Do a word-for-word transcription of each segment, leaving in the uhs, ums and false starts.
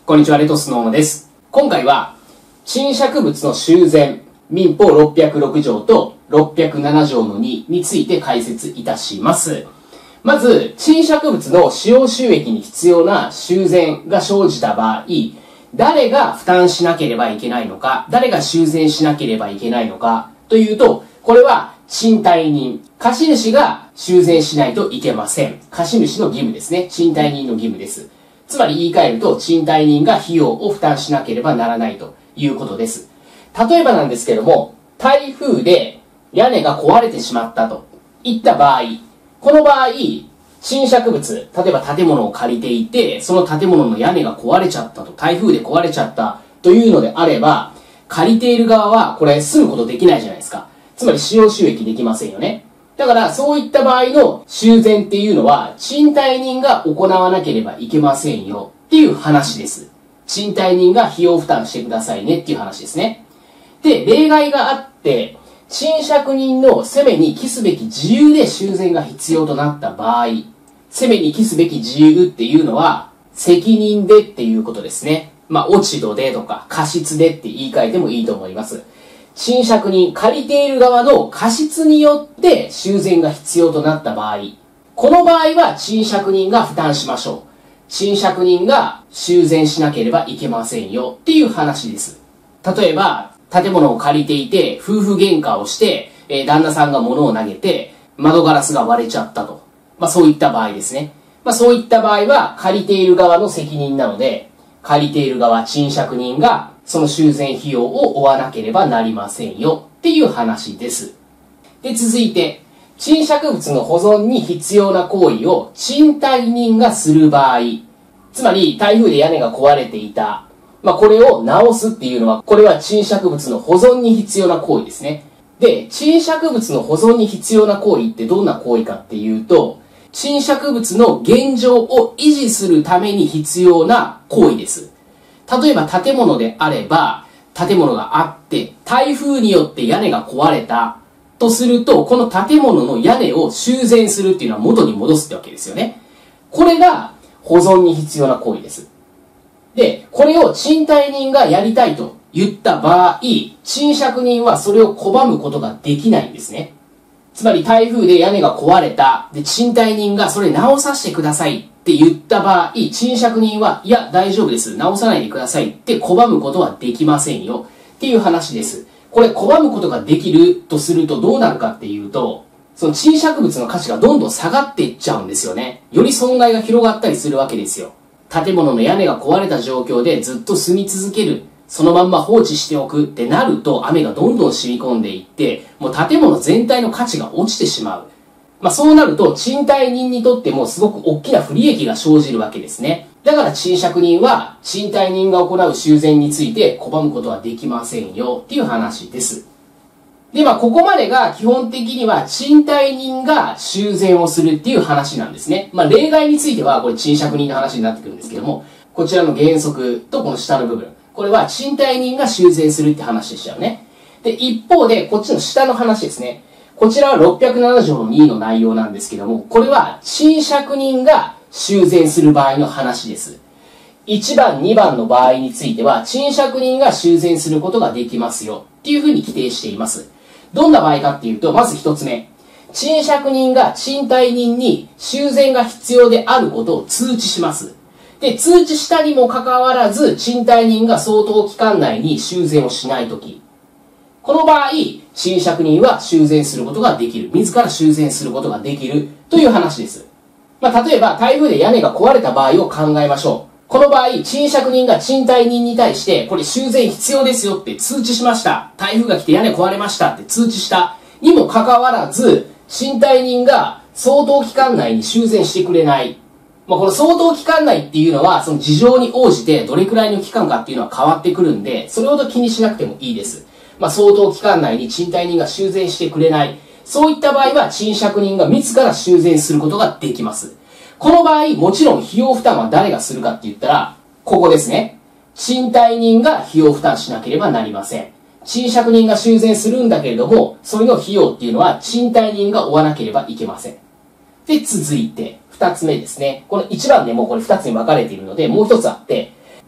こんにちは、レトスノーノです。今回は、賃借物の修繕、民法ろっぴゃくろく条とろっぴゃくなな条のにについて解説いたします。まず、賃借物の使用収益に必要な修繕が生じた場合、誰が負担しなければいけないのか、誰が修繕しなければいけないのかというと、これは賃貸人、貸主が修繕しないといけません。貸主の義務ですね。賃貸人の義務です。つまり言い換えると、賃貸人が費用を負担しなければならないということです。例えばなんですけども、台風で屋根が壊れてしまったといった場合、この場合、賃借物、例えば建物を借りていて、その建物の屋根が壊れちゃったと、台風で壊れちゃったというのであれば、借りている側はこれ住むことできないじゃないですか。つまり使用収益できませんよね。だからそういった場合の修繕っていうのは、賃貸人が行わなければいけませんよっていう話です。賃貸人が費用負担してくださいねっていう話ですね。で、例外があって、賃借人の責めに帰すべき自由で修繕が必要となった場合、責めに帰すべき自由っていうのは、責任でっていうことですね。まあ、落ち度でとか、過失でって言い換えてもいいと思います。賃借人、借りている側の過失によって修繕が必要となった場合、この場合は賃借人が負担しましょう。賃借人が修繕しなければいけませんよっていう話です。例えば、建物を借りていて、夫婦喧嘩をして、えー、旦那さんが物を投げて、窓ガラスが割れちゃったと。まあそういった場合ですね。まあそういった場合は、借りている側の責任なので、借りている側、賃借人が、その修繕費用を負わなければなりませんよっていう話です。で、続いて、賃借物の保存に必要な行為を賃貸人がする場合、つまり台風で屋根が壊れていた。まあこれを直すっていうのは、これは賃借物の保存に必要な行為ですね。で、賃借物の保存に必要な行為ってどんな行為かっていうと、賃借物の現状を維持するために必要な行為です。例えば建物であれば、建物があって、台風によって屋根が壊れたとすると、この建物の屋根を修繕するっていうのは元に戻すってわけですよね。これが保存に必要な行為です。で、これを賃貸人がやりたいと言った場合、賃借人はそれを拒むことができないんですね。つまり台風で屋根が壊れた。で、賃貸人がそれ直させてくださいって言った場合、賃借人は、いや、大丈夫です。直さないでくださいって拒むことはできませんよっていう話です。これ拒むことができるとするとどうなるかっていうと、その賃借物の価値がどんどん下がっていっちゃうんですよね。より損害が広がったりするわけですよ。建物の屋根が壊れた状況でずっと住み続ける。そのまんま放置しておくってなると雨がどんどん染み込んでいって、もう建物全体の価値が落ちてしまう。まあそうなると賃貸人にとってもすごく大きな不利益が生じるわけですね。だから賃借人は賃貸人が行う修繕について拒むことはできませんよっていう話です。で、まあここまでが基本的には賃貸人が修繕をするっていう話なんですね。まあ例外についてはこれ賃借人の話になってくるんですけども、こちらの原則とこの下の部分。これは賃貸人が修繕するって話でしたよね。で、一方でこっちの下の話ですね。こちらはろっぴゃくなな条のにの内容なんですけども、これは賃借人が修繕する場合の話です。いちばん、にばんの場合については、賃借人が修繕することができますよっていうふうに規定しています。どんな場合かっていうと、まず一つ目。賃借人が賃貸人に修繕が必要であることを通知します。で、通知したにもかかわらず、賃貸人が相当期間内に修繕をしないとき。この場合、賃借人は修繕することができる。自ら修繕することができるという話です。まあ、例えば、台風で屋根が壊れた場合を考えましょう。この場合、賃借人が賃貸人に対して、これ修繕必要ですよって通知しました。台風が来て屋根壊れましたって通知したにもかかわらず、賃貸人が相当期間内に修繕してくれない。まあ、この相当期間内っていうのは、その事情に応じてどれくらいの期間かっていうのは変わってくるんで、それほど気にしなくてもいいです。まあ、相当期間内に賃貸人が修繕してくれない。そういった場合は、賃借人が自ら修繕することができます。この場合、もちろん費用負担は誰がするかって言ったら、ここですね。賃貸人が費用負担しなければなりません。賃借人が修繕するんだけれども、それの費用っていうのは賃貸人が負わなければいけません。で、続いて、二つ目ですね。この一番でもうこれ二つに分かれているので、もう一つあって、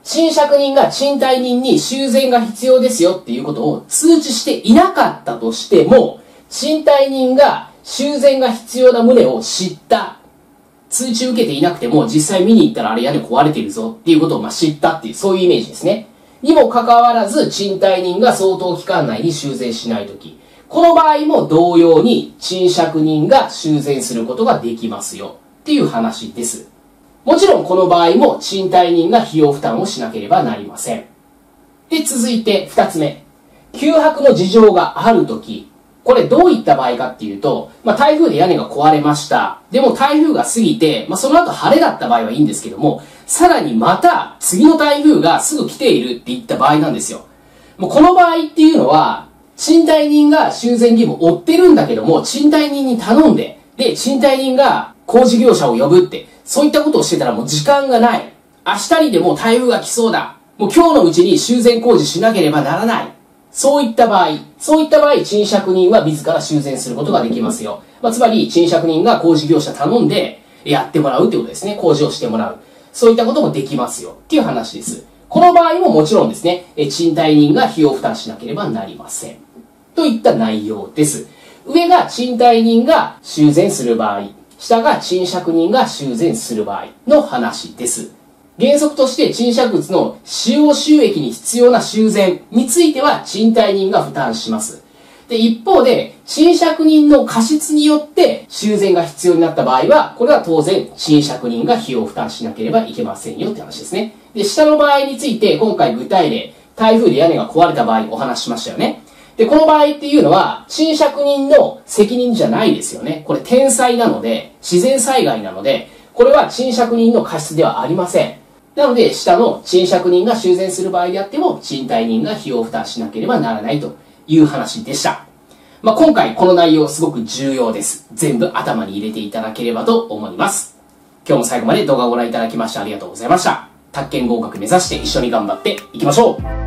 賃借人が賃貸人に修繕が必要ですよっていうことを通知していなかったとしても、賃貸人が修繕が必要な旨を知った。通知受けていなくても実際見に行ったらあれ屋根壊れてるぞっていうことをまあ知ったっていう、そういうイメージですね。にもかかわらず賃貸人が相当期間内に修繕しないとき、この場合も同様に賃借人が修繕することができますよっていう話です。もちろんこの場合も賃貸人が費用負担をしなければなりません。で、続いて二つ目。休泊の事情があるとき、これどういった場合かっていうと、まあ、台風で屋根が壊れました。でも台風が過ぎて、まあ、その後晴れだった場合はいいんですけども、さらにまた次の台風がすぐ来ているっていった場合なんですよ。もうこの場合っていうのは、賃貸人が修繕義務を負ってるんだけども、賃貸人に頼んで、で、賃貸人が工事業者を呼ぶって、そういったことをしてたらもう時間がない。明日にでも台風が来そうだ。もう今日のうちに修繕工事しなければならない。そういった場合、そういった場合、賃借人は自ら修繕することができますよ。まあ、つまり、賃借人が工事業者頼んで、やってもらうってことですね。工事をしてもらう。そういったこともできますよ。っていう話です。この場合ももちろんですね、賃貸人が費用負担しなければなりません。といった内容です。上が賃貸人が修繕する場合、下が賃借人が修繕する場合の話です。原則として賃借物の使用収益に必要な修繕については賃貸人が負担します。で、一方で、賃借人の過失によって修繕が必要になった場合は、これは当然賃借人が費用を負担しなければいけませんよって話ですね。で、下の場合について今回具体例、台風で屋根が壊れた場合お話ししましたよね。で、この場合っていうのは、賃借人の責任じゃないですよね。これ天災なので、自然災害なので、これは賃借人の過失ではありません。なので、下の賃借人が修繕する場合であっても、賃貸人が費用負担しなければならないという話でした。まあ、今回この内容すごく重要です。全部頭に入れていただければと思います。今日も最後まで動画をご覧いただきましてありがとうございました。宅建合格目指して一緒に頑張っていきましょう。